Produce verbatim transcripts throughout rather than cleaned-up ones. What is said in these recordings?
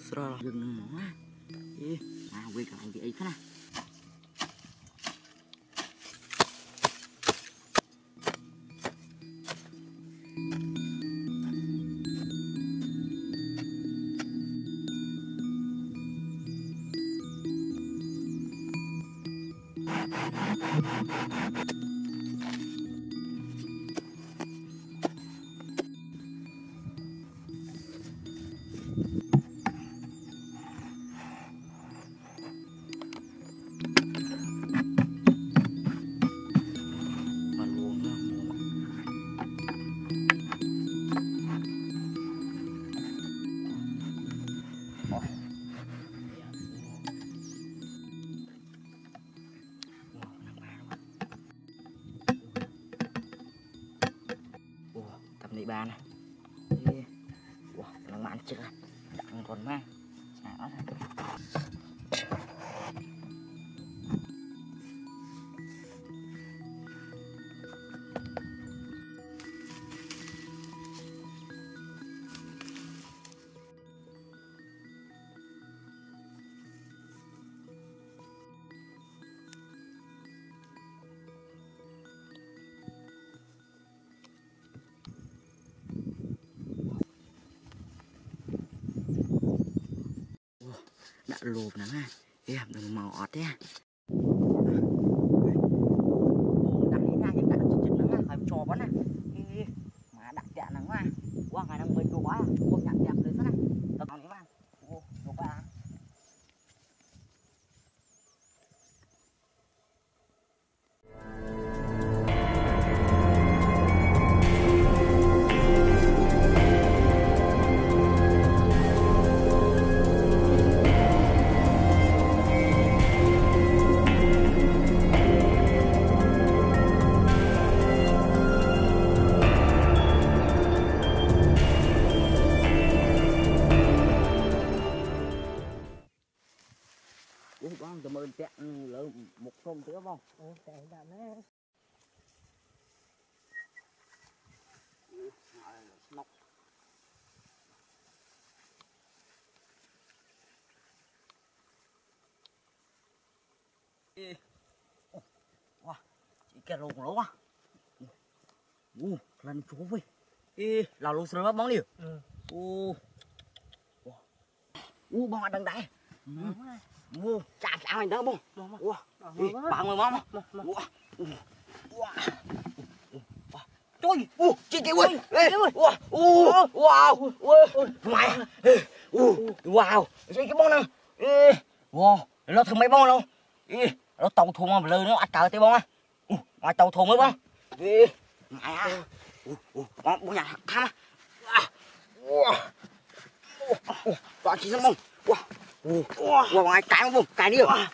sờ dừng nằm mỏ á, à quay cả anh bị ấy thế này. Tầm này ba này, wow, nó mặn chưa, đặng còn mang, xả ra. Đã lụp nè ha, em đừng màu ọt thế. Đặt đi ra những đặt chừng nắng phải trò bắn nè, mà đặt chẹn nắng ha, qua ngày năm mươi đồ quá, không nhận đẹpเลยthế này, tập nào đi mà, đồ ba. Bông tụi mình chạy lớn một công nữa bông. Ủa chạy đạn đấy. Nóc. Wow, chị kẹt lồng lỗ à. U, lần chú với. Ê, là lồng sờ bóng đi. Ừ. U. U bông ăn đằng đáy. Ừ. Mua chạm chạm anh đó bông. Wow. Ba mươi món. Wow. Trời, u chị kêu ơi. Wow. Wow. Wow. Mày. Wow. Cái bông này. Wow, nó thằng mấy bông đâu. Nó tàu thùng mà lơ nó ăn cờ tây bông á. Ngoài tàu thùng mới bông. Mày à. Bông nhà tham á. Wow. Wow, chị xem bông. Wow. Wow, ngoài cái bông, cái đi. Wow.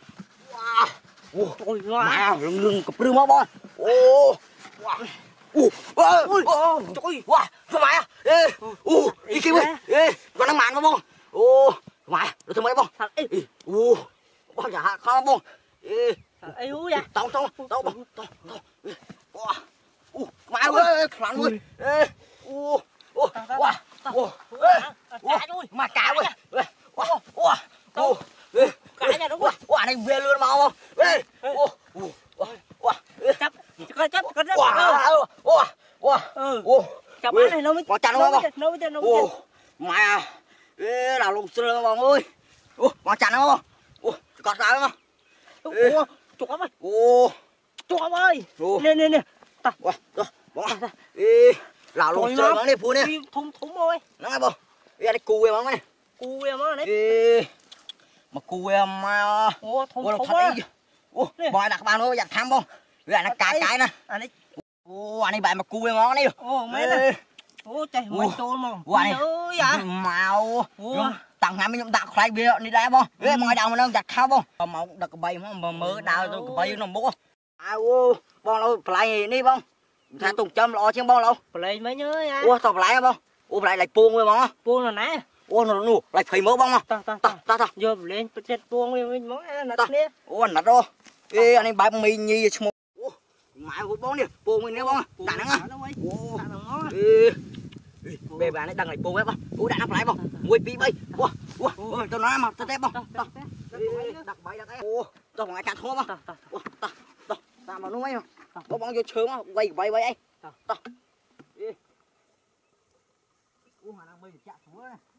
Wow. Ôi wow, lưng lưng cặp rương máu bon. Ô. Wow. Ui. Ôi. Trời. Wow, sao mày à? Ê. U, đi kia ơi. Ê, con đang màn bông. Ô, mày, nó thằng mấy bông. Ê. U. Bông giả không bông. Ê. Ê u vậy. Tao tao tao bông. Tao. Wow. U, mày ơi, khăn ơi. Ê. U. Wow. Wow. Ê. Mà cá ơi. Wow. Wow. Wow. Cái này đúng rồi. Quả này về luôn mà không? Ê. Wow. Wow. Chấp. Có chấp có rất. Wow. Wow. Wow. Ừ. Chả bán này nó mới. Có chặt nó không? Nó mới nó mới. Mày à. Ê, là lồng sờ bông ơi. Ủa, có chặt nó không? Ủa, có sao không? Ủa, chuột ơi. Ủa. Chuột ơi. Nè nè nè. Ta. Wow. Rồi. Bỏ. Ê, là lồng sờ bông đi phụ nè. Thùng thùng ơi. Nó ngay bông. Ê, đây cù em này. Cù em á đấy. Ê. Mà cù em mà. Ủa, thùng thùng á. Ủa, bòi đặt bàn nó giặt tham không? Vậy nó cái cái nè. Anh ấy. Ủa, anh ấy bạn mà cù em ngon đi. Ủa, mấy nè. Ủa, trời, mình trôn mà. Ủa, anh ơi vậy. Màu. Ủa. Tặng hai mươi nhậm đạo khai bia đi đây không? Ê, mọi đầu mà nó giặt khao không? Mà đặt cái bầy mà mơ đào tôi cái bầy nó bố. À, ủa, bông đâu play đi bông. Thằng Tùng Trâm lo chứ bông đâu. Play mấy nhớ nha. Ủa, tao play không? Ủa, play lại buông với bông á. Buông là nè. Ủa, nó nụ, lại phải mỡ bông à? Ta ta ta ta ta. Giờ lên chết buông với mỡ nặt nè. Ủa, nặt rồi. Ê, anh ấy bái mình như một. Ủa, mày hút bông đi, buông mình nè bông à. Đạn nắng à. Ủa. Ê. bê bà này đằng này bù ấy bông u đã nắp lại bông mùi pi bay ua ua tao nói mà tao tép bông đặt bậy đặt ấy ô tao còn ai chặt thua bông ua tao tao tao mà nuôi mà có bông vô sớm á quay quay quay ấy tao tao u mà đang bay chặt xuống này